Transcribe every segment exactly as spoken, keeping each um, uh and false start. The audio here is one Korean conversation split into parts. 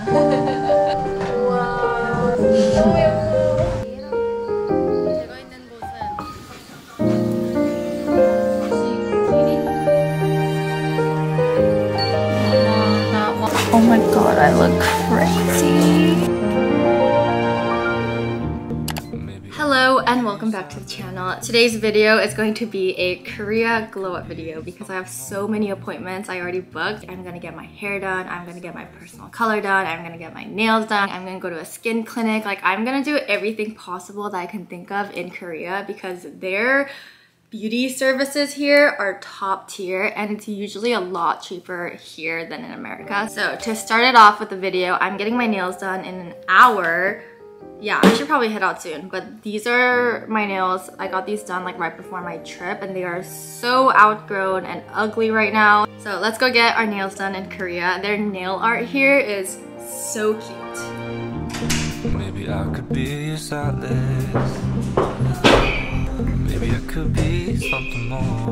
우와, 너무 예뻐. 제가 있는 곳은 Oh my god, I look crazy. Hello and welcome back to the channel. Today's video is going to be a Korea glow up video because I have so many appointments I already booked. I'm gonna get my hair done, I'm gonna get my personal color done, I'm gonna get my nails done, I'm gonna go to a skin clinic. Like, I'm gonna do everything possible that I can think of in Korea because their beauty services here are top tier and it's usually a lot cheaper here than in America. So to start it off with the video, I'm getting my nails done in an hour. Yeah, I should probably head out soon, but these are my nails. I got these done like right before my trip and they are so outgrown and ugly right now. So let's go get our nails done in Korea. Their nail art here is so cute. Maybe I could be a stylist. Maybe I could be something more.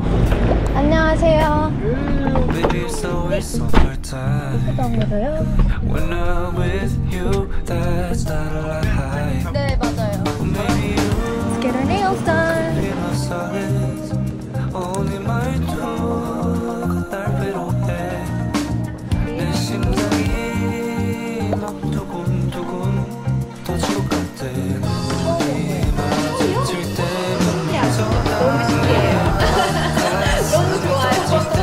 안녕하세요. Baby, it's always summertime. When I'm with you, that's not a lie. 네, 맞아요. Maybe you Let's get our nails done. be my solace. Only my two 날 괴로워해. 내 심장이 막 두근두근 터질 것 같아. 눈이 마주칠 때면 너무 신기해요. 너무 좋아요.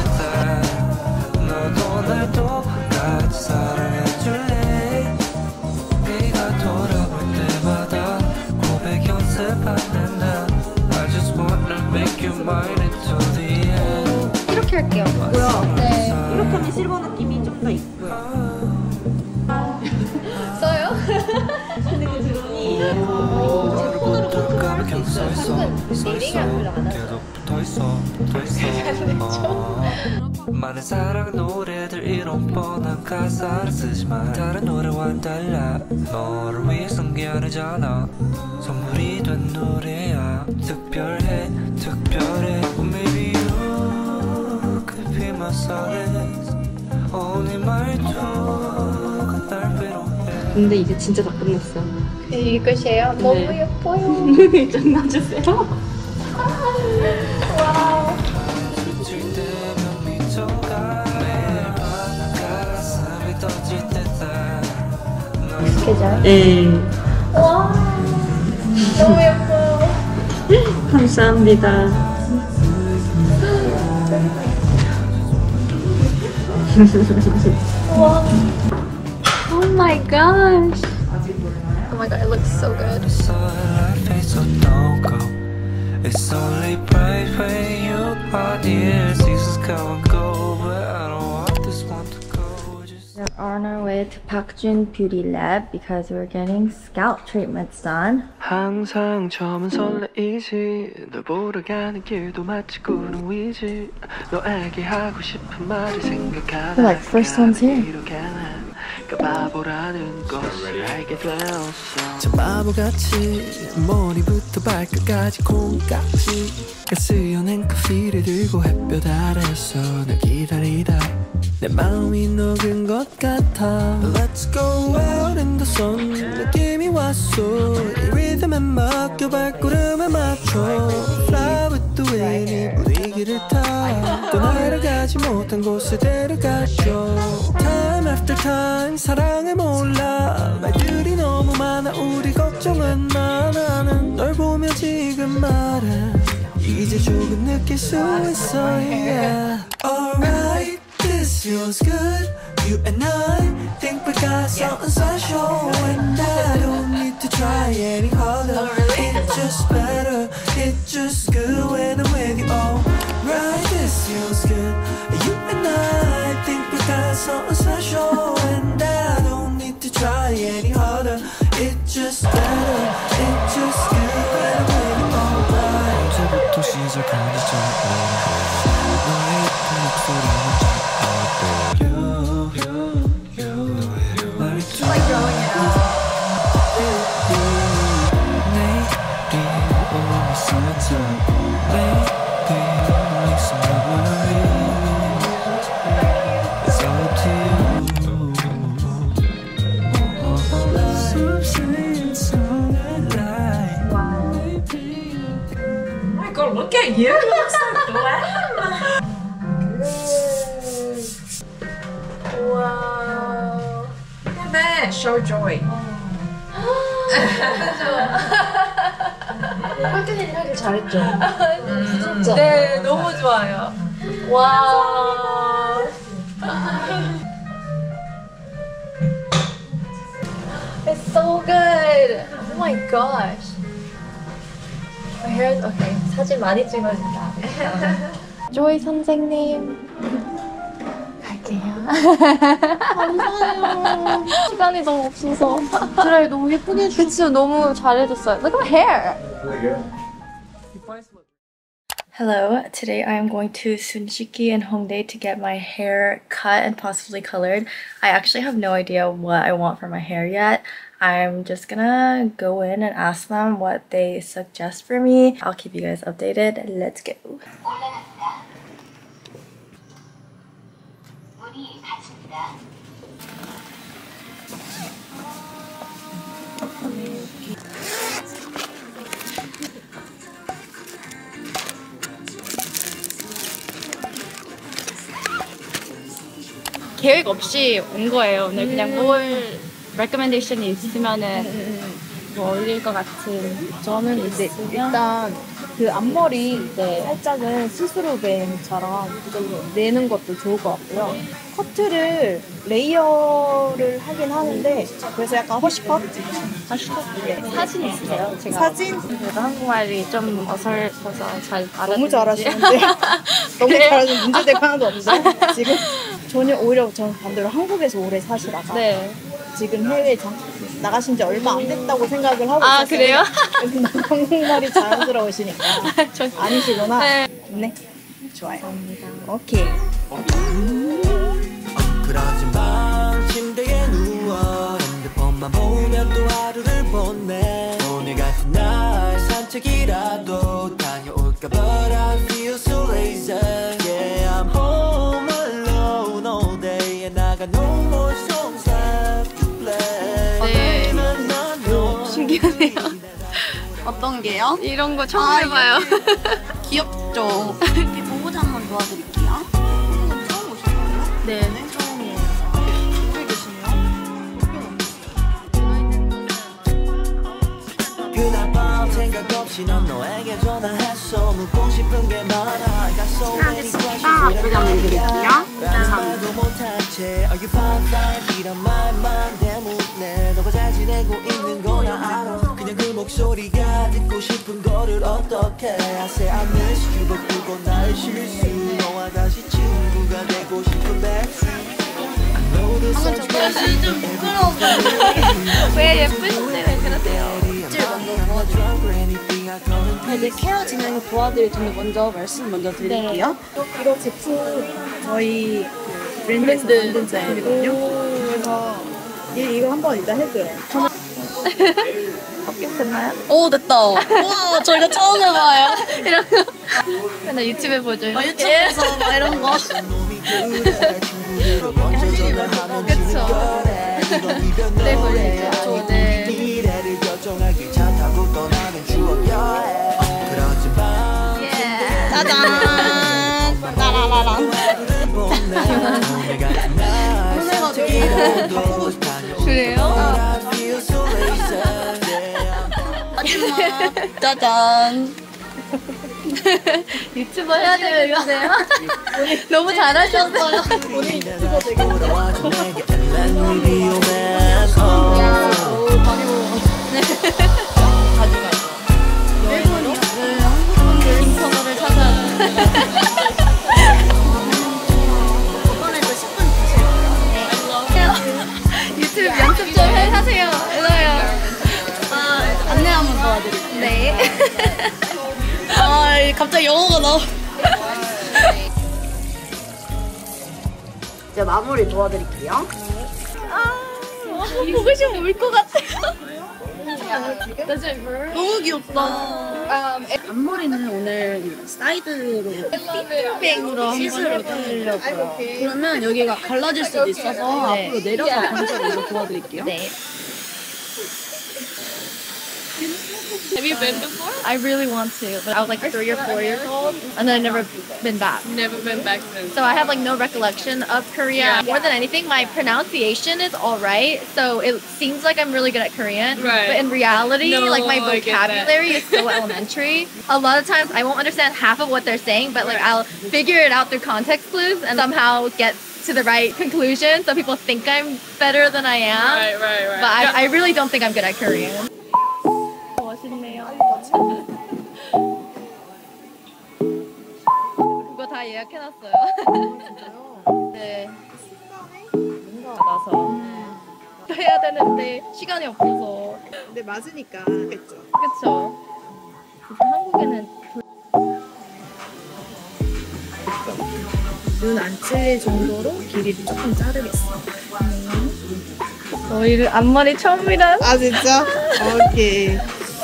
너도 날 똑같이 사랑해줄래? 네가 돌아올 때마다 고백 연습하는 나 I just wanna make you mine until the end. 이렇게 할게요. 뭐야? 네. 이렇게 하면 실버 느낌이 좀 더 있고요. 써요? 근데 그 드론이 제 폰으로 컨트롤할 수 있어요. 리딩이 안 별로 안 하죠. 계속 붙어있어 붙어있어 어. 많은 사랑 노래들 이런 뻔한 가사를 쓰지만 다른 노래와는 달라 너를 위해 쓴 게 아니잖아 선물이 된 노래야 특별해 특별해 oh, Maybe you could be my solace Only my two 날 괴로워해 근데 이제 진짜 다 끝났어. 이게 끝이에요? 너무 네. 예뻐요. 좀 놔주세요. 와우. 질 때면 미쳐가 매일 밤 가슴이 터질 때다 익숙해져요? 네. 와, 너무 예뻐요. 감사합니다. 와. Oh my gosh. Oh my god, it looks so good. It's all life, so don't go. It's only bright when you are near. Seasons come and go, but I don't want this one to go. Just We're on our way to Pakjun Beauty Lab because we're getting scalp treatments done. 항상 처음은 설레이지 널 보러 가는 길도 마치 구름 위지 너에게 하고 싶은 말을 생각하다 Like first one's here. 그 바보라는 것을 알게 되었어 저 바보같이 머리부터 발끝까지 콩깍지 가스연한 커피를 들고 햇볕 아래서 널 기다리다 내 마음이 녹은 것 같아 Let's go out in the sun 느낌이 왔어 이 리듬에 맡겨 발걸음에 맞춰 Fly with the wind 이 분위기를 타 떠나려가지 못한 곳에 데려가줘 Time after time 사랑을 몰라 말들이 너무 많아 우리 걱정은 많아 널 보며 지금 말해 이제 조금 느낄 수 있어 yeah. Alright this feels good You and I think we got something special And I don't need to try any harder It's just better It's just good when I'm with you Alright this feels good You and I think we got something special And I don't need to try any harder It's just better It's just good when I'm with you Alright 언제부터 시작하는지 잘 모르겠어 너의 예쁜 목소리는 잘 You, you, you 날 Like growing it out. 내일이 Look at you, you look so glam. Wow. 근데 show joy. 홀튼이 하길 잘했죠? 음. 진짜? 네, 너무 좋아요. 와. It's so good. Oh my gosh. My hair is okay. 사진 많이 찍어준다. 조이 선생님. 갈게요. 감사해요. 시간이 너무 없어서. 드라이 너무 예쁘게 해주셨어요. 그치, 너무 잘해줬어요. Look at my hair. Hello, today I am going to Sunshiki and Hongdae to get my hair cut and possibly colored. I actually have no idea what I want for my hair yet. I'm just gonna go in and ask them what they suggest for me. I'll keep you guys updated. Let's go. 계획 없이 온 거예요. 오늘 그냥 뭘 recommendation이 있으면은 뭐 어울릴 것 같은. 저는 이제 일단 그 앞머리 살짝은 스스로 뱅처럼 좀 내는 것도 좋을 것 같고요. 커트를 레이어를 하긴 하는데 그래서 약간 허쉬컷? 허쉬컷? 네. 사진 있으세요? 제가 사진? 그래도 한국말이 좀 어설퍼서 잘 알아듣는지. 너무 잘하시는데 너무 네. 잘하시는 문제될 하나도 없는데 지금 전혀 오히려 저는 반대로 한국에서 오래 사시다가 네. 지금 해외에 장, 나가신 지 얼마 안 됐다고 생각을 하고 아, 있었어요. 그래요? 근데 한국말이 자연스러우시니까 전- 아니시구나. 네. 네. 좋아요. 감사합니다. 오케이. 그러지만 침대에 누워 핸드폰만 보면 또 하루를 보내. 오늘 같은 날 산책이라도 다녀올까. But I feel so lazy. Yeah, I'm home alone all day and I got no more songs left to play. 네. 오, 신기하네요. 어떤 게요? 이런 거 처음 아, 해봐요. 귀엽죠? 이렇게 보고자 한번 도와드릴게요. 선생님 처음 오셨나요? 네. 처음이에요. 어떻게 계시네요? 그날 밤 생각 없이 넌 너에게 전화했어. 묻고 싶은 게 많아. I got so many questions. 예쁘게 한번 드릴게요. 말도 못한 채 Are you fine fine 이런 말만 때문에 너가 잘 지내고 있는 건 알아. 그냥 그 목소리가 듣고 싶은 거를 어떻게 I say I miss you but 그건 나의 실수. 너와 다시 친구가 되고 싶은데 I know this sounds crazy. 좀 부끄러워. 왜 예쁘신데 왜 그러세요? 이제 케어 진행 도와드릴 텐데 먼저 말씀 먼저 드릴게요. 이거 제품 저희 그 브랜드에서 만든 제품이거든요. 그래서 이, 이거 한번 일단 해줘요. 섞임 됐나요? 오 됐다. 우와 저희가 처음 해봐요. 이런 거. 맨날 유튜브에 보죠. 막 유튜브에서 막 이런 거. 그쵸. 네, 보여드리죠. 네. 미래를 결정하기 차 타고 떠나는 추억 여행. 그렇지만 예. 짜잔. 라라라라. 그래요? 마지막. 짜잔. 유튜버 해야 되겠네요. 너무 잘하셨어요. 오늘 유튜버 되게 김선호를 찾아. 이번에도 십 분 드세요. 유튜브 연습 좀 해- 하세요. 일로요. 아, 안내 한번 도와드릴게요. 네. 아, 갑자기 영어가 나오. 이제 마무리 도와드릴게요. 보고 싶으면 울 것 같아요. 너무 귀엽다. 앞머리는 오늘 사이드로 핑크로 시스로 해드리려고요. 그러면 여기가 갈라질 수도 있어서 네. 앞으로 내려서 반짝이로 도와드릴게요. 네. Have you been before? I really want to, but I was like three or four years old, and then I've never been back. Never been back since. So I have like no recollection of Korea. Yeah. More than anything, my pronunciation is alright, so it seems like I'm really good at Korean. Right. But in reality, No, like my I get that. vocabulary is so elementary. A lot of times I won't understand half of what they're saying, but like I'll figure it out through context clues and somehow get to the right conclusion, so people think I'm better than I am. Right, right, right. But I, I really don't think I'm good at Korean. 멋있네요. 그거 다 예약해놨어요. 네. 나서 해야 되는데 시간이 없어서. 근데 맞으니까 하겠죠. 그쵸? 한국에는 눈 안 찔릴 정도로 길이를 조금 자르겠어. 저희를 앞머리 처음이라. 아 진짜? 오케이.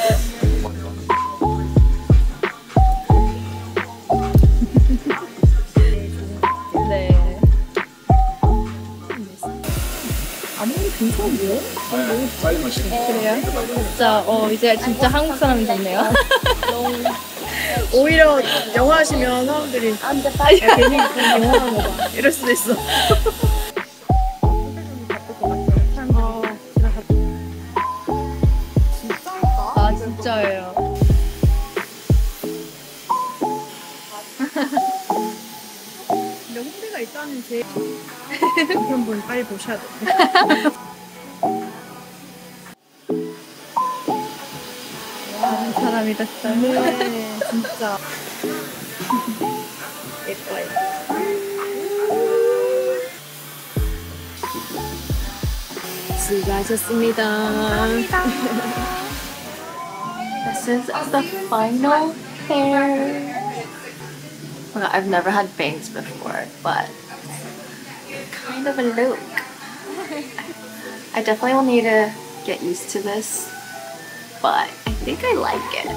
네. 앞머리 괜찮은데요? 그래요? 진짜 어 이제 진짜 한국 사람이 됐네요. 오히려 영어 하시면 사람들이 야, 괜히 영어 하는 거 봐. 이럴 수도 있어. 아 진짜예요. 근데 홍대가 일단은 제 남편분 빨리 보셔야 돼. 다른 사람이 됐어요. 네, 진짜 예뻐요. 수고하셨습니다. This is the final hair. Oh my God, I've never had bangs before, but kind of a look. I definitely will need to get used to this, but I think I like it.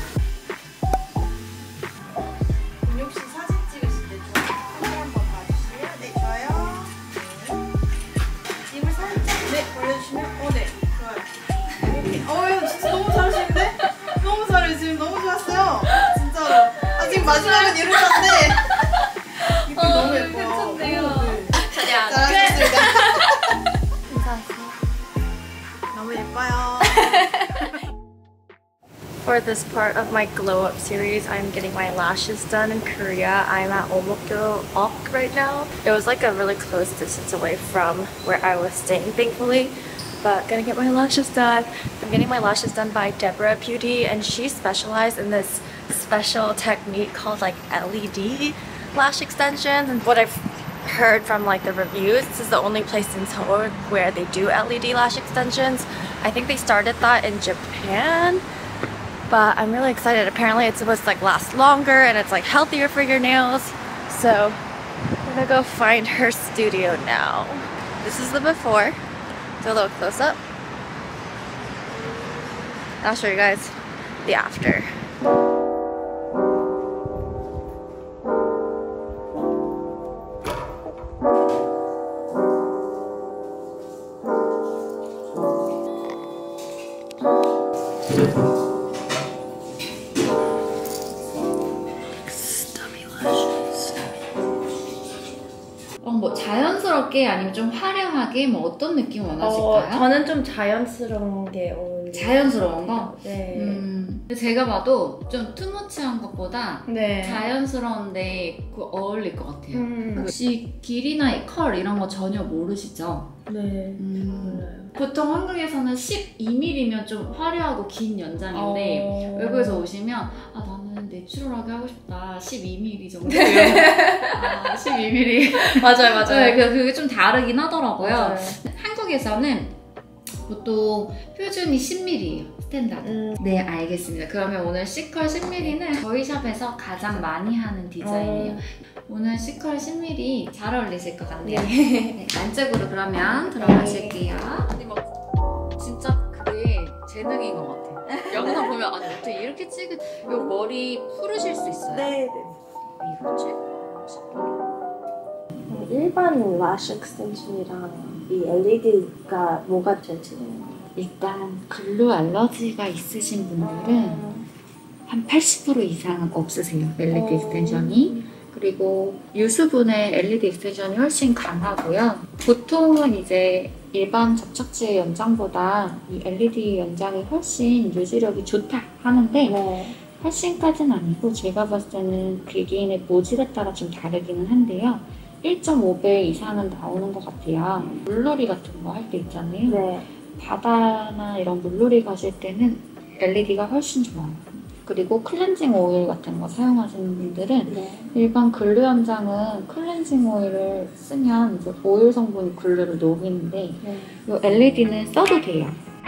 혹시 사진 찍으실 때 좀 카메라 한번 봐주실래요? 네, 좋아요. 네. 입을 살짝 네, 벌려주시면 어, 네, 좋아요. 이렇게. 어유 진짜 너무 잘하시는데? 너무 잘해, 지금 너무 좋았어요. 진짜로. 아, 지금 마지막은 이러셨는데 이거 너무 예뻐요. 괜찮네요. 잘하셨습니다. 너무 예뻐요. For this part of my glow up series, I'm getting my lashes done in Korea. I'm at Omokyo Ok right now. It was like a really close distance away from where I was staying, thankfully. But gonna get my lashes done. I'm getting my lashes done by Deborah Beauty, and she specialized in this special technique called like L E D lash extensions. And what I've heard from like the reviews, this is the only place in Seoul where they do L E D lash extensions. I think they started that in Japan. But I'm really excited. Apparently it's supposed to like last longer and it's like healthier for your nails. So I'm gonna go find her studio now. This is the before. Do a little close up. I'll show you guys the after. 어, 뭐 자연스럽게 아니면 좀 화려하게 뭐 어떤 느낌 원하실까요? 어, 저는 좀 자연스러운 게 어울려요. 자연스러운 거? 네. 음, 제가 봐도 좀 투머치한 것보다 네. 자연스러운데 그 어울릴 것 같아요. 음. 혹시 길이나 컬 이런 거 전혀 모르시죠? 네. 음. 몰라요. 보통 한국에서는 십이 밀리미터면 좀 화려하고 긴 연장인데 어... 외국에서 오시면 아 나는 내추럴하게 하고 싶다 십이 밀리미터 정도 아 십이 밀리미터 맞아요 맞아요. 네, 그게 좀 다르긴 하더라고요. 맞아요. 한국에서는 보통 표준이 십 밀리미터예요 스탠다드. 음. 네 알겠습니다. 그러면 오늘 C컬 십 밀리미터는 저희 샵에서 가장 많이 하는 디자인이에요. 어... 오늘 C컬 십 밀리미터 잘 어울리실 것 같네요. 네. 네, 안쪽으로 그러면 들어가실게요. 아니 막 진짜 그게 재능인 것 같아요. 영상 보면 아니 어떻게 이렇게 찍은 요 머리 풀으실 수 있어요? 네. 왜 이러지? 일반 라쉬 익스텐션이랑 이 엘이디가 뭐가 제일 틀린 거예요? 일단 글루 알러지가 있으신 분들은 한 팔십 퍼센트 이상은 없으세요. 엘이디 익스텐션이. 그리고 유수분의 엘이디 익스텐션이 훨씬 강하고요. 보통은 이제 일반 접착제 연장보다 이 엘이디 연장이 훨씬 유지력이 좋다 하는데 네. 훨씬까지는 아니고 제가 봤을 때는 개개인의 모질에 따라 좀 다르기는 한데요. 일 점 오 배 이상은 나오는 것 같아요. 물놀이 같은 거 할 때 있잖아요. 네. 바다나 이런 물놀이 가실 때는 엘이디가 훨씬 좋아요. 그리고 클렌징 오일 같은 거 사용하시는 분들은 네. 일반 글루 연장은 클렌징 오일을 쓰면 이제 오일 성분이 글루를 녹이는데 네. 이 엘이디는 써도 돼요.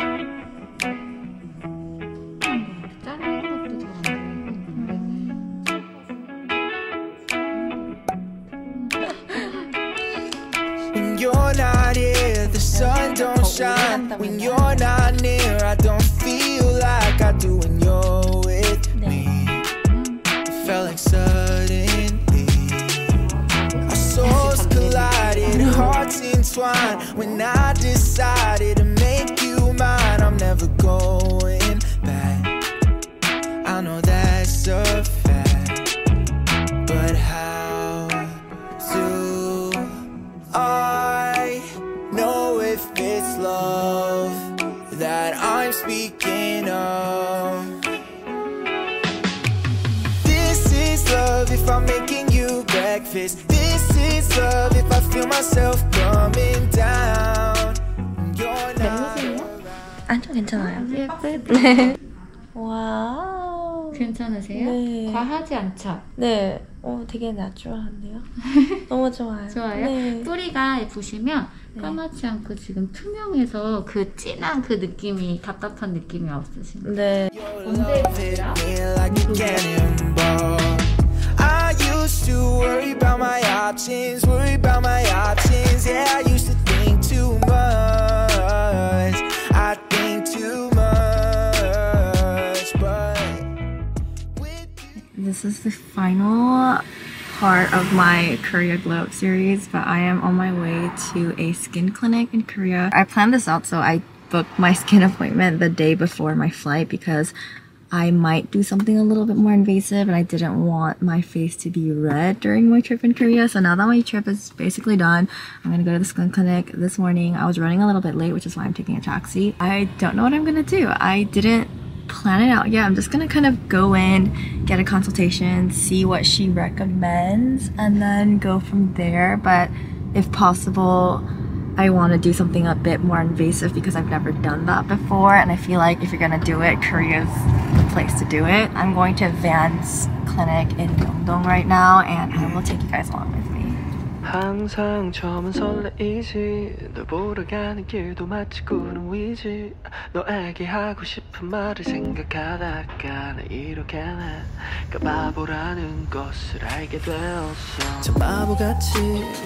When you're not here, the sun don't shine. When you're not near, I don't feel like I do when you're with me. It felt like suddenly our souls collided, hearts entwined. When I decided to make you mine, I'm never going back. I know that's a fact, but how do I know if it's love that I'm speaking of? This is love if I'm making you breakfast. This is love if I feel myself coming down. You're not 아니요, 괜찮아요. 예쁘? 와우. 괜찮으세요? 네. 과하지 않죠? 네. 어, 되게 내추럴한데요? 너무 좋아요. 좋아요? 네. 뿌리가 보시면 네. 까맣지 않고 지금 투명해서 그 진한 그 느낌이 답답한 느낌이 없으신가요? 네. 언제 hit me like a cannonball. I used to worry about my options, worry about my options. Yeah, I used to think too much. I think too much, but This is the final part of my Korea Glow Up series, but I am on my way to a skin clinic in Korea. I planned this out, so I booked my skin appointment the day before my flight because I might do something a little bit more invasive and I didn't want my face to be red during my trip in Korea. So now that my trip is basically done, I'm gonna go to the skin clinic this morning. I was running a little bit late, which is why I'm taking a taxi. I don't know what I'm gonna do. I didn't plan it out yet. I'm just gonna kind of go in, get a consultation, see what she recommends, and then go from there. But if possible, I want to do something a bit more invasive because I've never done that before, and I feel like if you're gonna do it, Korea's the place to do it. I'm going to Vans Clinic in Myeongdong right now, and I will take you guys along with me. 항상 처음은 설레이지 널 보러 가는 길도 마치 구름 위지 너에게 하고 싶은 말을 생각하다가 나 이렇게 내가 바보라는 것을 알게 되었어 참 바보같이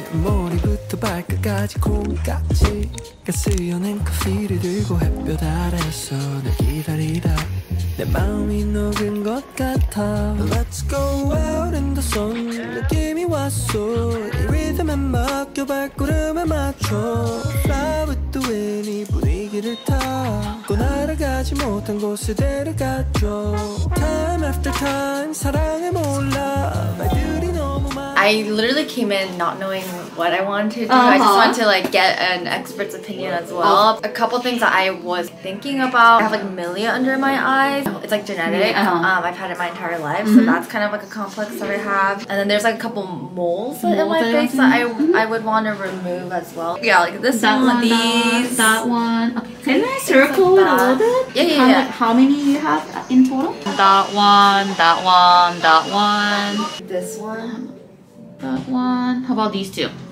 머리부터 발끝까지 콩깍지 가스여낸 커피를 들고 햇볕 아래서 널 기다리다 내 마음이 녹은 것 같아 Let's go out in the sun 느낌이 왔어 이 리듬에 맡겨 발걸음에 맞춰 Fly with the wind 이 분위기를 타고 날아가지 못한 곳에 데려가줘 Time after time 사랑에 몰라 말들이 너무 많아 I literally came in not knowing what I wanted to do. Uh-huh. I just wanted to like get an expert's opinion as well. Oh. A couple things that I was thinking about. I have like milia under my eyes. It's like genetic. Uh-huh. Um, I've had it my entire life, mm-hmm. so that's kind of like a complex that I have. And then there's like a couple moles in my face that I I would want to remove as well. Yeah, like this that one, one, these, that, that one. Okay. Can I circle it a little bit? Yeah, yeah, how, yeah. How many you have in total? That one, that one, that one. This one. That one. How about these two?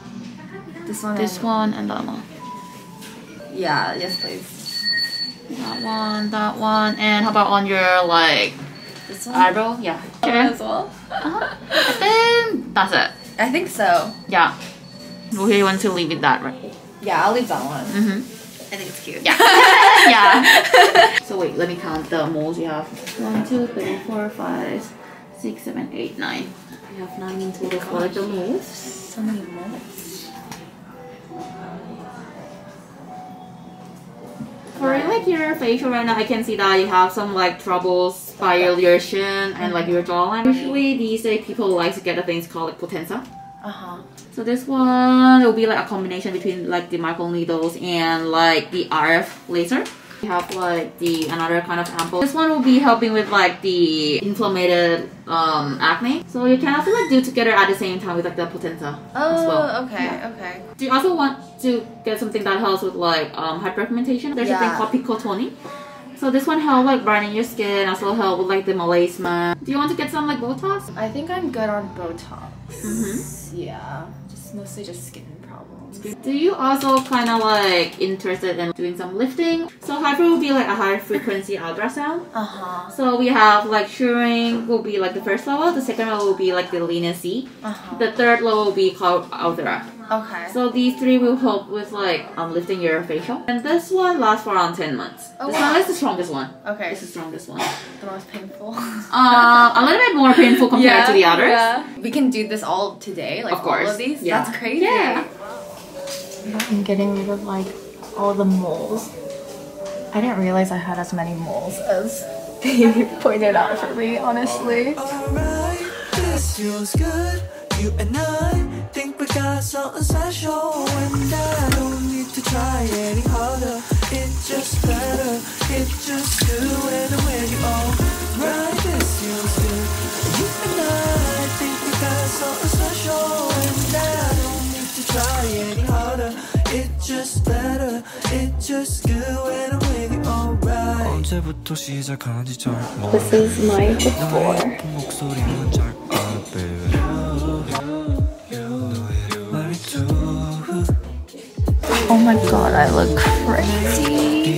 This one. This and one and that one. Yeah, yes please. That one, that one, and how about on your like this one? eyebrow? Yeah. Okay. As well. Uh-huh. I think that's it. I think so. Yeah. We want to leave it that, right? Yeah, I'll leave that one. Mm-hmm. I think it's cute. Yeah. Yeah. So wait, let me count the moles you have. One, two, three, four, five, six, seven, eight, nine. You have nine in total for the moles. So many moles. For like your facial right now, I can see that you have some like troubles by your, your chin and like your jawline. Usually these days people like to get a thing called like Potenza. Uh-huh. So this one will be like a combination between like the micro needles and like the R F laser. We have like the another kind of ampoule. This one will be helping with like the inflamed um, acne. So you can also like do together at the same time with like the Potenza Oh, as well. okay, Yeah. okay. Do you also want to get something that helps with like um, hyperpigmentation? There's Yeah. something called Picotoning. So this one help like brightening your skin, also help with like the melasma. Do you want to get some like Botox? I think I'm good on Botox. Mm-hmm. Yeah, just mostly just skin problems. Do you also kind of like interested in doing some lifting? So hyper will be like a high frequency ultrasound. Uh-huh. So we have like Shearing will be like the first level. The second level will be like the leniency. Uh-huh. The third level will be called Ultra. Okay. So these three will help with like um, lifting your facial. And this one lasts for around ten months. Oh, this wow. one is the strongest one. Okay. It's the strongest one. The most painful. Uh, a little bit more painful compared to the others. Yeah. We can do this all today, like Of course. all of these? Yeah. That's crazy. Yeah. I'm getting rid of like all the moles. I didn't realize I had as many moles as they pointed out for me, honestly. Alright, this feels good. You and I think we got something special, and I don't need to try any harder. It's just better, it's just good when I'm with you. Alright, this feels good. You and I think we got something special, and I don't need to try any harder. It's just better, it's just good when I'm with you. Alright. 언제부터 시작한지 잘 몰라. This is my before. 목소리만 잘 알아, baby. Oh my god, I look crazy.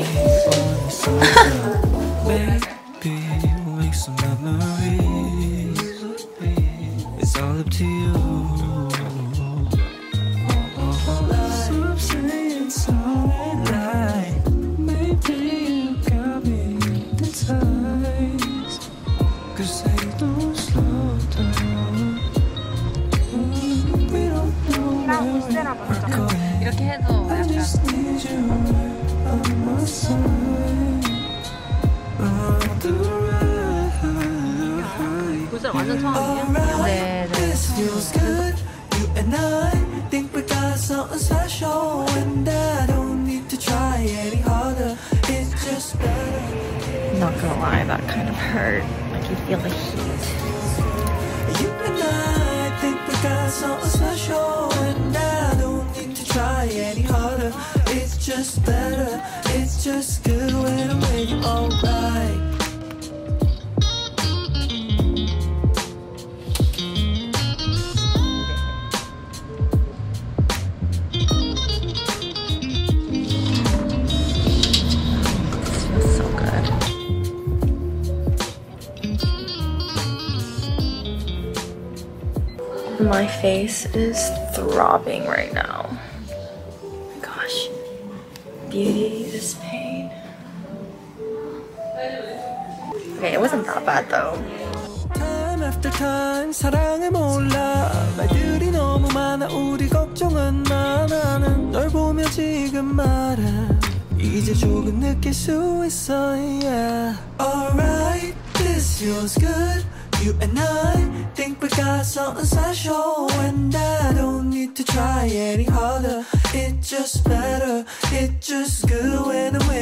Maybe we'll make some memories. It's all up to you. Stop saying something like maybe you got me hypnotized. 'Cause they don't slow down. We don't know where we're going. 이렇게 해도 I just need you on my side. On the ride. 벌써 완전 처음이에요? Alright, this feels good. You and I think we got something special, and I don't need to try any harder. It's just better. Not gonna lie, that kind of hurt. Like you feel the heat. You and I think we got something special, and I don't need to try any harder. It's just better, it's just good when I'm with you. Alright. Feels so good. My face is throbbing right now. Gosh. Beauty is pain. Okay, it wasn't that bad though. Time after time 사랑을 몰라 말들이 너무 많아 우리 걱정은 마 나는 널 보며 지금 말아 이제 조금 느낄 수 있어 yeah. Alright, this feels good. You and I think we got something special, and I don't need to try any harder. It's just better, it's just good when I'm with